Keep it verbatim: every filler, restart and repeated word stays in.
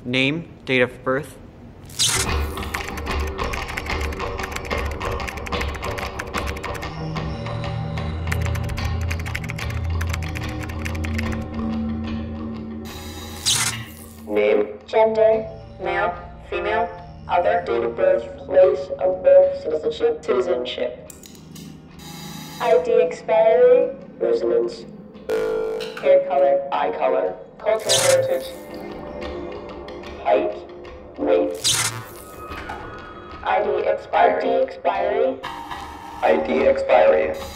Name, date of birth. Name, gender, male, female, other, date of birth, place of birth, citizenship, citizenship. I D expiry, residence, hair color, eye color, cultural heritage, height, weight. I D expiry, I D expiry. I D expiry.